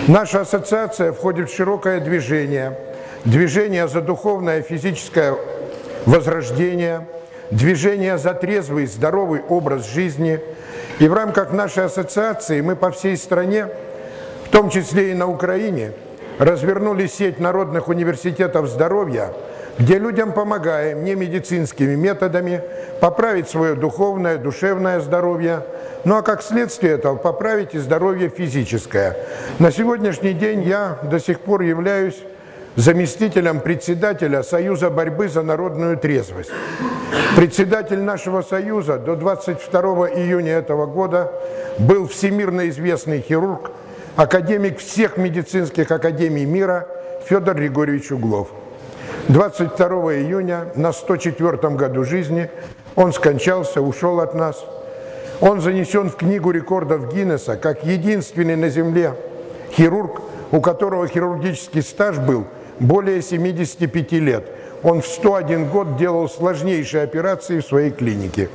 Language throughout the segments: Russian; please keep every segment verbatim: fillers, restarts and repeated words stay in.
Наша ассоциация входит в широкое движение, движение за духовное и физическое возрождение, движение за трезвый, здоровый образ жизни. И в рамках нашей ассоциации мы по всей стране, в том числе и на Украине, развернули сеть народных университетов здоровья, где людям помогаем немедицинскими методами поправить свое духовное, душевное здоровье, ну а как следствие этого поправить и здоровье физическое. На сегодняшний день я до сих пор являюсь заместителем председателя Союза борьбы за народную трезвость. Председатель нашего союза до двадцать второго июня этого года был всемирно известный хирург, академик всех медицинских академий мира Федор Григорьевич Углов. двадцать второго июня на сто четвёртом году жизни он скончался, ушел от нас. Он занесен в книгу рекордов Гиннесса как единственный на земле хирург, у которого хирургический стаж был более семидесяти пяти лет. Он в сто один год делал сложнейшие операции в своей клинике.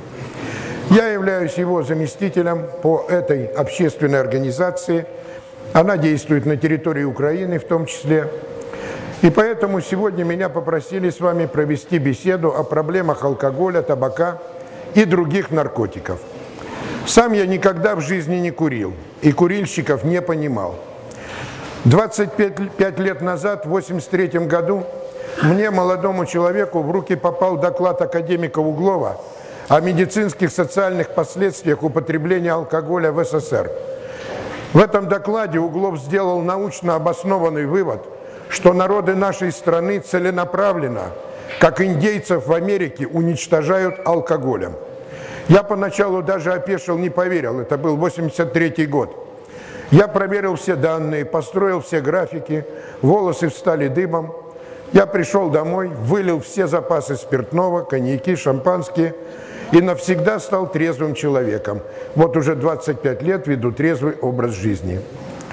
Я являюсь его заместителем по этой общественной организации. Она действует на территории Украины в том числе. И поэтому сегодня меня попросили с вами провести беседу о проблемах алкоголя, табака и других наркотиков. Сам я никогда в жизни не курил и курильщиков не понимал. двадцать пять лет назад, в восемьдесят третьем году, мне, молодому человеку, в руки попал доклад академика Углова о медицинских социальных последствиях употребления алкоголя в СССР. В этом докладе Углов сделал научно обоснованный вывод, что народы нашей страны целенаправленно, как индейцев в Америке, уничтожают алкоголем. Я поначалу даже опешил, не поверил, это был восемьдесят третий год. Я проверил все данные, построил все графики, волосы встали дыбом. Я пришел домой, вылил все запасы спиртного, коньяки, шампанские и навсегда стал трезвым человеком. Вот уже двадцать пять лет веду трезвый образ жизни.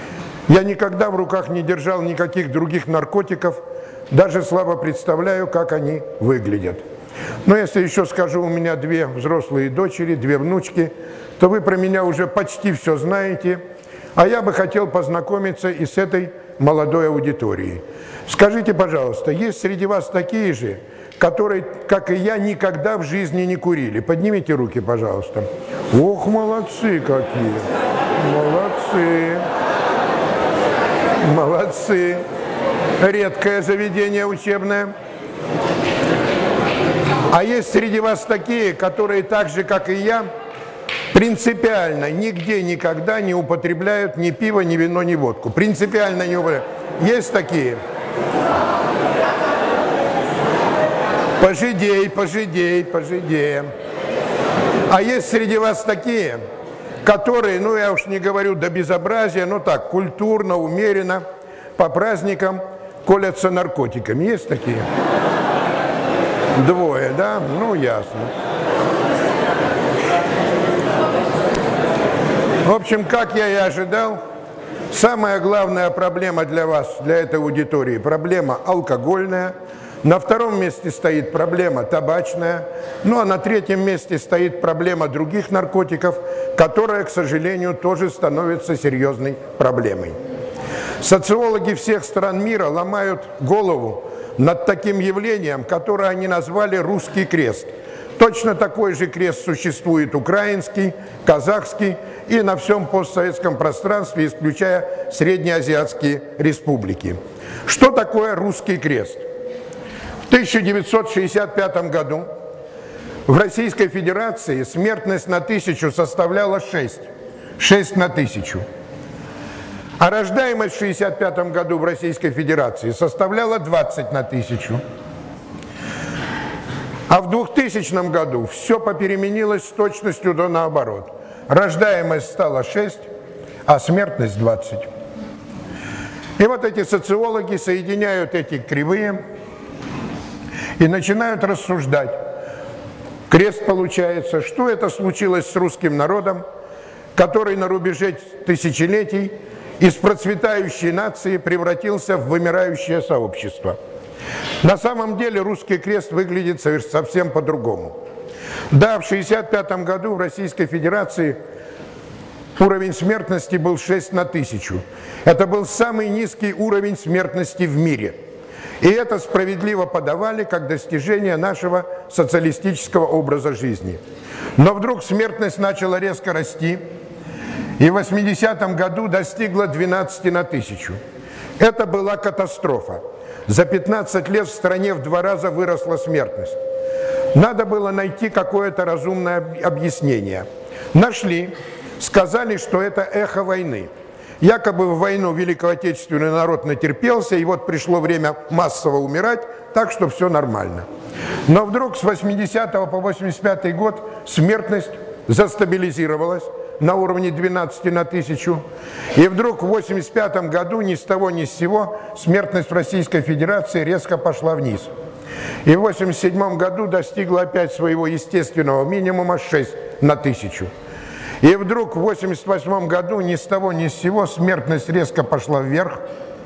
Я никогда в руках не держал никаких других наркотиков, даже слабо представляю, как они выглядят. Но если еще скажу, у меня две взрослые дочери, две внучки, то вы про меня уже почти все знаете, а я бы хотел познакомиться и с этой молодой аудиторией. Скажите, пожалуйста, есть среди вас такие же, которые, как и я, никогда в жизни не курили? Поднимите руки, пожалуйста. Ох, молодцы какие! Молодцы! Молодцы! Редкое заведение учебное. А есть среди вас такие, которые так же, как и я, принципиально нигде никогда не употребляют ни пиво, ни вино, ни водку. Принципиально не употребляют. Есть такие? Пожидей, пожидей, пожидей. А есть среди вас такие, которые, ну я уж не говорю до безобразия, но так, культурно, умеренно, по праздникам колятся наркотиками. Есть такие? Двое, да? Ну, ясно. В общем, как я и ожидал, самая главная проблема для вас, для этой аудитории, проблема алкогольная. На втором месте стоит проблема табачная. Ну, а на третьем месте стоит проблема других наркотиков, которая, к сожалению, тоже становится серьезной проблемой. Социологи всех стран мира ломают голову над таким явлением, которое они назвали «русский крест». Точно такой же крест существует украинский, казахский и на всем постсоветском пространстве, исключая среднеазиатские республики. Что такое русский крест? В тысяча девятьсот шестьдесят пятом году в Российской Федерации смертность на тысячу составляла шесть. шесть на тысячу. А рождаемость в шестьдесят пятом году в Российской Федерации составляла двадцать на тысячу. А в двухтысячном году все попеременилось с точностью до наоборот. Рождаемость стала шесть, а смертность двадцать. И вот эти социологи соединяют эти кривые и начинают рассуждать. Крест получается, что это случилось с русским народом, который на рубеже тысячелетий из процветающей нации превратился в вымирающее сообщество. На самом деле русский крест выглядит совсем по-другому. Да, в шестьдесят пятом году в Российской Федерации Уровень смертности был шесть на тысячу. Это был самый низкий уровень смертности в мире. И это справедливо подавали как достижение нашего социалистического образа жизни. Но вдруг смертность начала резко расти, и в восьмидесятом году достигла двенадцати на тысячу. Это была катастрофа. За пятнадцать лет в стране в два раза выросла смертность. Надо было найти какое-то разумное объяснение. Нашли, сказали, что это эхо войны. Якобы в войну Великую Отечественную народ натерпелся, и вот пришло время массово умирать, так что все нормально. Но вдруг с восьмидесятого по восемьдесят пятый год смертность застабилизировалась на уровне двенадцати на тысячу. И вдруг в восемьдесят пятом году ни с того ни с сего смертность в Российской Федерации резко пошла вниз. И в восемьдесят седьмом году достигла опять своего естественного минимума шесть на тысячу. И вдруг в восемьдесят восьмом году ни с того ни с сего смертность резко пошла вверх.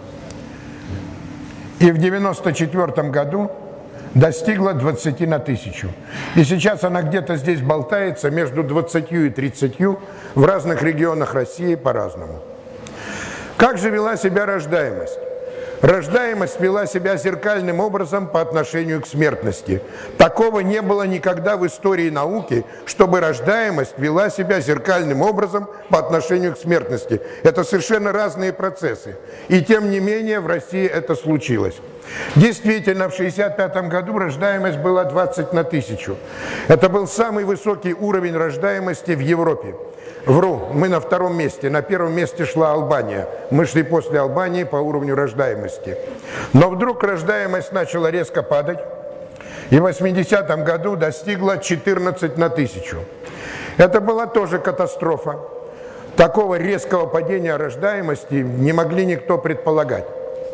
И в девяносто четвёртом году достигла двадцати на тысячу. И сейчас она где-то здесь болтается между двадцатью и тридцатью, в разных регионах России по-разному. Как же вела себя рождаемость? Рождаемость вела себя зеркальным образом по отношению к смертности. Такого не было никогда в истории науки, чтобы рождаемость вела себя зеркальным образом по отношению к смертности. Это совершенно разные процессы. И тем не менее в России это случилось. Действительно, в шестьдесят пятом году рождаемость была двадцать на тысячу. Это был самый высокий уровень рождаемости в Европе. Вру, мы на втором месте, на первом месте шла Албания. Мы шли после Албании по уровню рождаемости. Но вдруг рождаемость начала резко падать, и в восьмидесятом году достигла четырнадцати на тысячу. Это была тоже катастрофа. Такого резкого падения рождаемости не могли никто предполагать.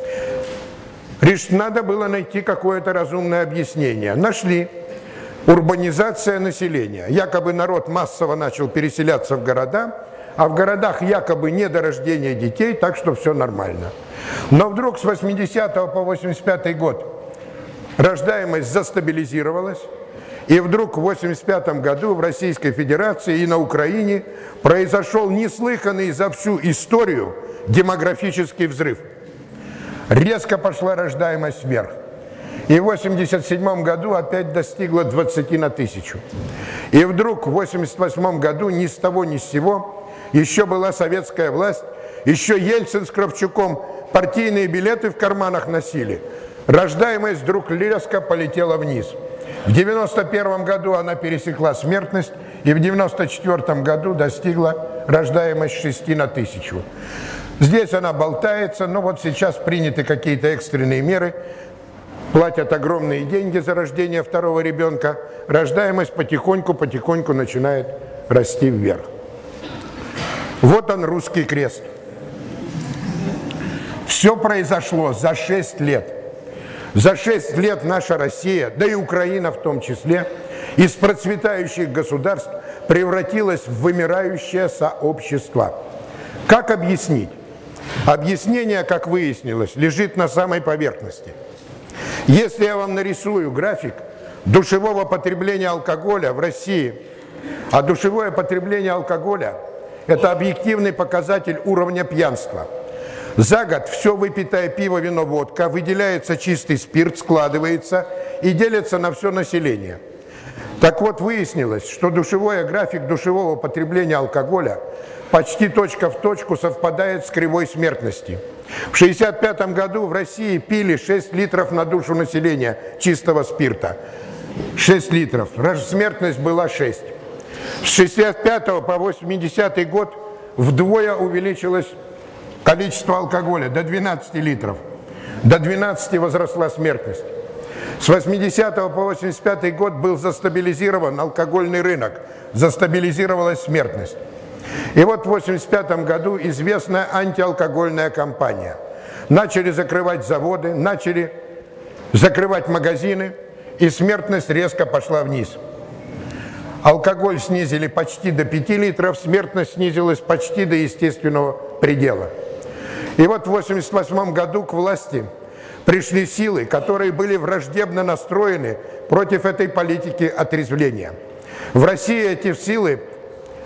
Лишь надо было найти какое-то разумное объяснение. Нашли. Урбанизация населения. Якобы народ массово начал переселяться в города, а в городах якобы недорождение детей, так что все нормально. Но вдруг с восьмидесятого по восемьдесят пятый год рождаемость застабилизировалась, и вдруг в восемьдесят пятом году в Российской Федерации и на Украине произошел неслыханный за всю историю демографический взрыв. Резко пошла рождаемость вверх. И в восемьдесят седьмом году опять достигла двадцати на тысячу. И вдруг в восемьдесят восьмом году ни с того ни с сего еще была советская власть, еще Ельцин с Кравчуком партийные билеты в карманах носили. Рождаемость вдруг резко полетела вниз. В девяносто первом году она пересекла смертность, и в девяносто четвёртом году достигла рождаемость шести на тысячу. Здесь она болтается, но вот сейчас приняты какие-то экстренные меры, платят огромные деньги за рождение второго ребенка, рождаемость потихоньку-потихоньку начинает расти вверх. Вот он, русский крест. Все произошло за шесть лет. За шесть лет наша Россия, да и Украина в том числе, из процветающих государств превратилась в вымирающее сообщество. Как объяснить? Объяснение, как выяснилось, лежит на самой поверхности. Если я вам нарисую график душевого потребления алкоголя в России, а душевое потребление алкоголя – это объективный показатель уровня пьянства. За год все выпитое пиво, вино, водка, выделяется чистый спирт, складывается и делится на все население. Так вот, выяснилось, что душевой график душевого потребления алкоголя почти точка в точку совпадает с кривой смертности. В шестьдесят пятом году в России пили шесть литров на душу населения чистого спирта. шесть литров. Смертность была шесть. С шестьдесят пятого по восьмидесятый год вдвое увеличилось количество алкоголя, до двенадцати литров. До двенадцати возросла смертность. С восьмидесятого по восемьдесят пятый год был застабилизирован алкогольный рынок, застабилизировалась смертность. И вот в восемьдесят пятом году известная антиалкогольная кампания. Начали закрывать заводы, начали закрывать магазины, и смертность резко пошла вниз. Алкоголь снизили почти до пяти литров, смертность снизилась почти до естественного предела. И вот в восемьдесят восьмом году к власти пришли силы, которые были враждебно настроены против этой политики отрезвления. В России эти силы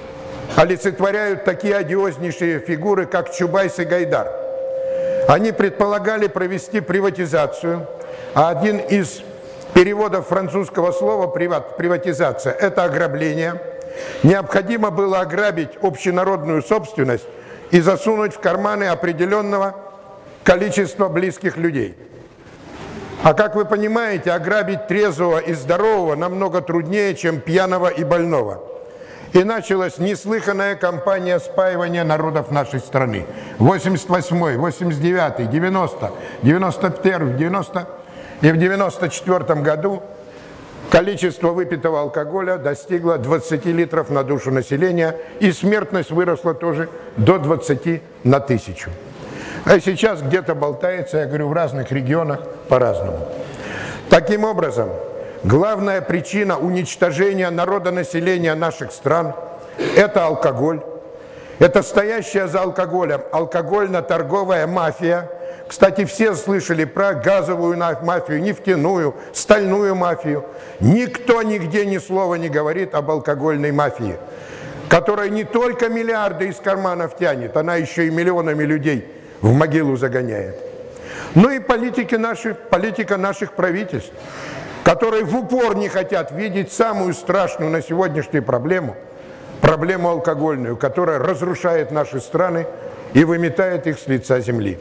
олицетворяют такие одиознейшие фигуры, как Чубайс и Гайдар. Они предполагали провести приватизацию, а один из переводов французского слова «приватизация» – это ограбление. Необходимо было ограбить общенародную собственность и засунуть в карманы определенного количества близких людей. А как вы понимаете, ограбить трезвого и здорового намного труднее, чем пьяного и больного. И началась неслыханная кампания спаивания народов нашей страны. восемьдесят восьмой, восемьдесят девятый, девяностый, девяносто первый, девяностый и в девяносто четвёртом году количество выпитого алкоголя достигло двадцати литров на душу населения, и смертность выросла тоже до двадцати на тысячу. А сейчас где-то болтается, я говорю, в разных регионах по-разному. Таким образом, главная причина уничтожения народонаселения наших стран – это алкоголь. Это стоящая за алкоголем алкогольно-торговая мафия. Кстати, все слышали про газовую мафию, нефтяную, стальную мафию. Никто нигде ни слова не говорит об алкогольной мафии, которая не только миллиарды из карманов тянет, она еще и миллионами людей в могилу загоняет. Ну и политики наши, политика наших правительств, которые в упор не хотят видеть самую страшную на сегодняшнюю проблему, проблему алкогольную, которая разрушает наши страны и выметает их с лица земли.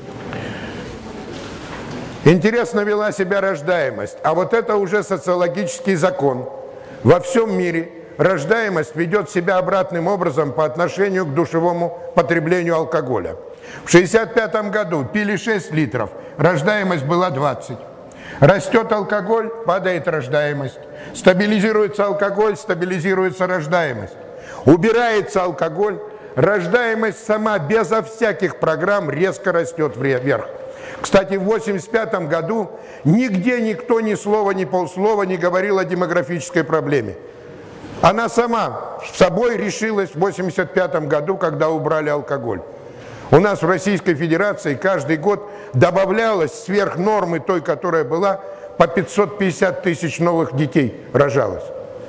Интересно вела себя рождаемость, а вот это уже социологический закон. Во всем мире рождаемость ведет себя обратным образом по отношению к душевому потреблению алкоголя. В шестьдесят пятом году пили шесть литров, рождаемость была двадцать. Растет алкоголь, падает рождаемость. Стабилизируется алкоголь, стабилизируется рождаемость. Убирается алкоголь, рождаемость сама, безо всяких программ, резко растет вверх. Кстати, в восемьдесят пятом году нигде никто ни слова, ни полслова не говорил о демографической проблеме. Она сама с собой решилась в восемьдесят пятом году, когда убрали алкоголь. У нас в Российской Федерации каждый год добавлялось сверх нормы той, которая была, по пятьсот пятьдесят тысяч новых детей рожалось.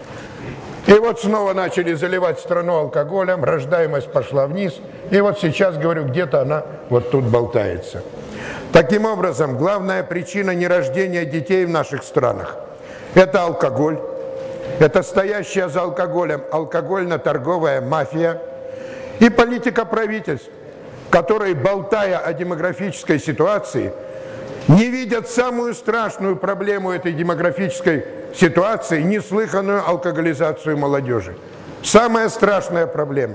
И вот снова начали заливать страну алкоголем, рождаемость пошла вниз, и вот сейчас, говорю, где-то она вот тут болтается. Таким образом, главная причина нерождения детей в наших странах – это алкоголь, это стоящая за алкоголем алкогольно-торговая мафия и политика правительств, которые, болтая о демографической ситуации, не видят самую страшную проблему этой демографической ситуации, неслыханную алкоголизацию молодежи. Самая страшная проблема.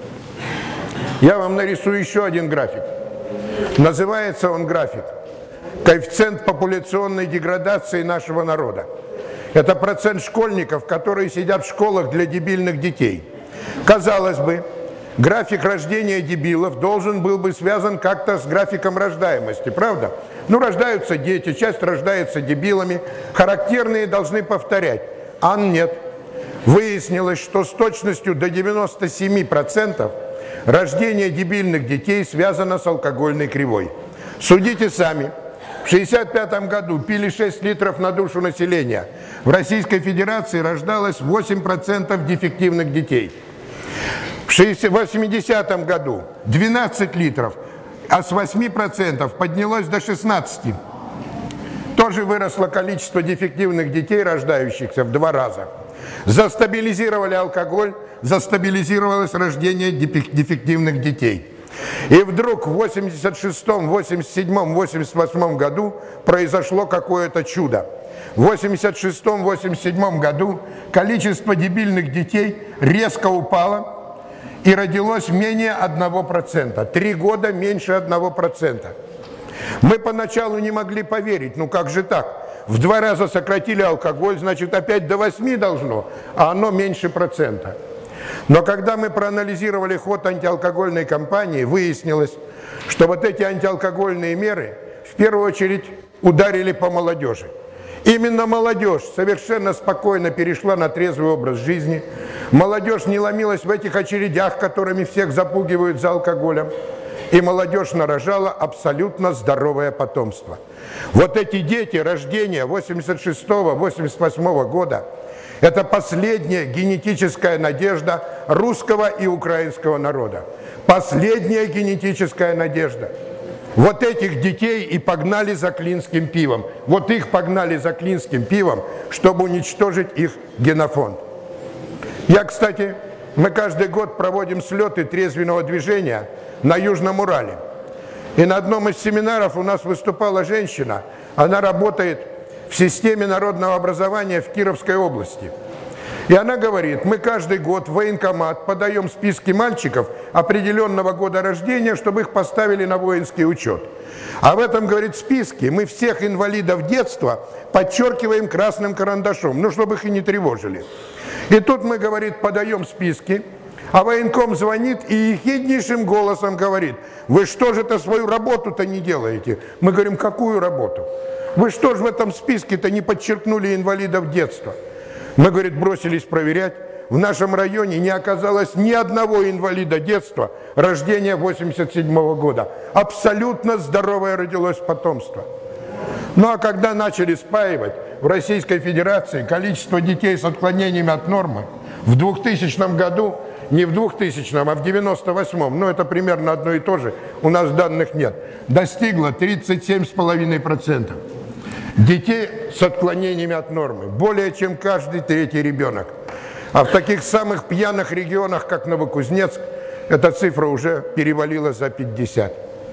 Я вам нарисую еще один график. Называется он график «Коэффициент популяционной деградации нашего народа». Это процент школьников, которые сидят в школах для дебильных детей. Казалось бы, график рождения дебилов должен был бы связан как-то с графиком рождаемости, правда? Ну, рождаются дети, часть рождается дебилами, характерные должны повторять. А нет. Выяснилось, что с точностью до девяноста семи процентов рождение дебильных детей связано с алкогольной кривой. Судите сами. В шестьдесят пятом году пили шесть литров на душу населения. В Российской Федерации рождалось восемь процентов дефективных детей. В восьмидесятом году двенадцать литров, а с восьми процентов поднялось до шестнадцати. Тоже выросло количество дефективных детей, рождающихся, в два раза. Застабилизировали алкоголь, застабилизировалось рождение дефективных детей. И вдруг в восемьдесят шестом, восемьдесят седьмом, восемьдесят восьмом году произошло какое-то чудо. В восемьдесят шестом, восемьдесят седьмом году количество дебильных детей резко упало и родилось менее одного процента. Три года меньше одного процента. Мы поначалу не могли поверить, ну как же так? В два раза сократили алкоголь, значит опять до восьми должно, а оно меньше процента. Но когда мы проанализировали ход антиалкогольной кампании, выяснилось, что вот эти антиалкогольные меры в первую очередь ударили по молодежи. Именно молодежь совершенно спокойно перешла на трезвый образ жизни. Молодежь не ломилась в этих очередях, которыми всех запугивают за алкоголем. и молодежь нарожала абсолютно здоровое потомство. Вот эти дети рождения восемьдесят шестого — восемьдесят восьмого года – это последняя генетическая надежда русского и украинского народа. Последняя генетическая надежда. Вот этих детей и погнали за клинским пивом. Вот их погнали за клинским пивом, чтобы уничтожить их генофонд. Я, кстати, мы каждый год проводим слеты трезвенного движения на Южном Урале. И на одном из семинаров у нас выступала женщина. Она работает в системе народного образования в Кировской области. И она говорит, мы каждый год в военкомат подаем списки мальчиков определенного года рождения, чтобы их поставили на воинский учет. А в этом, говорит, списке мы всех инвалидов детства подчеркиваем красным карандашом, ну, чтобы их и не тревожили. И тут мы, говорит, подаем списки, а военком звонит и ехиднейшим голосом говорит, вы что же это свою работу-то не делаете? Мы говорим, какую работу? Вы что же в этом списке-то не подчеркнули инвалидов детства? Мы, говорит, бросились проверять. В нашем районе не оказалось ни одного инвалида детства рождения восемьдесят седьмого года. Абсолютно здоровое родилось потомство. Ну а когда начали спаивать в Российской Федерации количество детей с отклонениями от нормы в двухтысячном году, не в двухтысячном, а в девяносто восьмом, ну это примерно одно и то же, у нас данных нет, достигло тридцать семь и пять десятых процента. Детей с отклонениями от нормы, более чем каждый третий ребенок. А в таких самых пьяных регионах, как Новокузнецк, эта цифра уже перевалила за пятьдесят.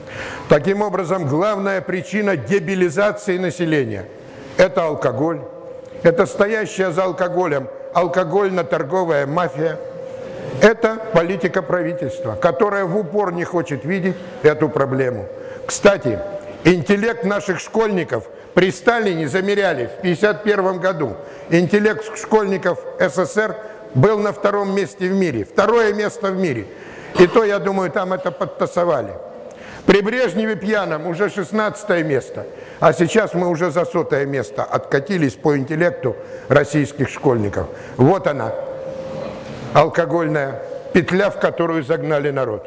Таким образом, главная причина дебилизации населения – это алкоголь, это стоящая за алкоголем алкогольно-торговая мафия, это политика правительства, которая в упор не хочет видеть эту проблему. Кстати, интеллект наших школьников при Сталине замеряли в пятьдесят первом году. Интеллект школьников СССР был на втором месте в мире. Второе место в мире. И то, я думаю, там это подтасовали. При Брежневе пьяном уже шестнадцатое место. А сейчас мы уже за сотое место откатились по интеллекту российских школьников. Вот она, алкогольная петля, в которую загнали народ.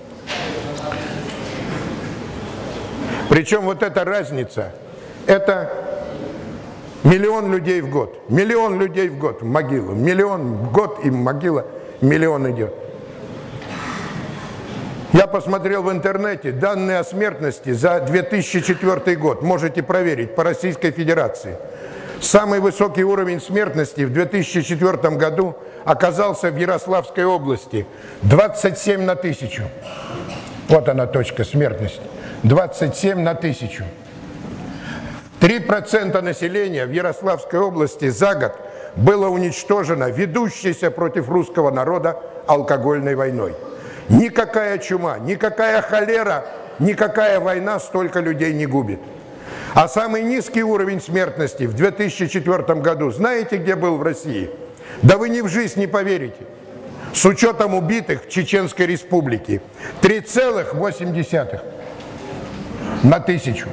Причем вот эта разница, это миллион людей в год. Миллион людей в год в могилу. Миллион в год и могила, миллион идет. Я посмотрел в интернете данные о смертности за две тысячи четвёртый год. Можете проверить по Российской Федерации. Самый высокий уровень смертности в две тысячи четвёртом году оказался в Ярославской области. двадцать семь на тысячу. Вот она точка смертности. двадцать семь на тысячу. три процента населения в Ярославской области за год было уничтожено ведущейся против русского народа алкогольной войной. Никакая чума, никакая холера, никакая война столько людей не губит. А самый низкий уровень смертности в две тысячи четвёртом году, знаете, где был в России? Да вы ни в жизнь не поверите. С учетом убитых в Чеченской Республике три целых восемь десятых на тысячу.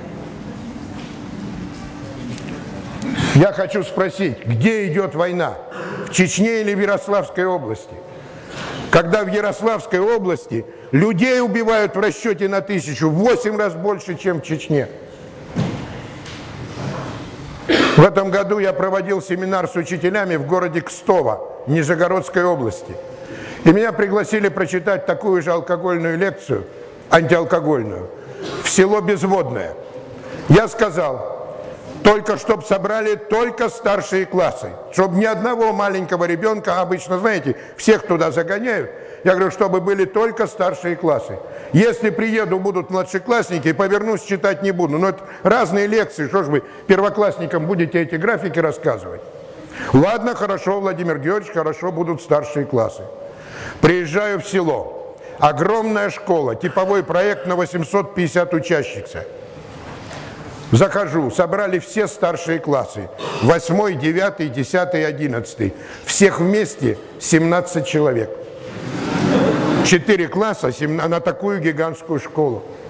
Я хочу спросить, где идет война? В Чечне или в Ярославской области? Когда в Ярославской области людей убивают в расчете на тысячу в восемь раз больше, чем в Чечне. В этом году я проводил семинар с учителями в городе Кстово, Нижегородской области. И меня пригласили прочитать такую же алкогольную лекцию, антиалкогольную, в село Безводное. Я сказал, только чтоб собрали только старшие классы, чтобы ни одного маленького ребенка, обычно, знаете, всех туда загоняют. Я говорю, чтобы были только старшие классы. Если приеду, будут младшеклассники, повернусь, читать не буду. Но это разные лекции, что ж вы первоклассникам будете эти графики рассказывать? Ладно, хорошо, Владимир Георгиевич, хорошо, будут старшие классы. Приезжаю в село, огромная школа, типовой проект на восемьсот пятьдесят учащихся. Захожу, собрали все старшие классы, восьмой, девятый, десятый, одиннадцатый. Всех вместе семнадцать человек. Четыре класса на такую гигантскую школу.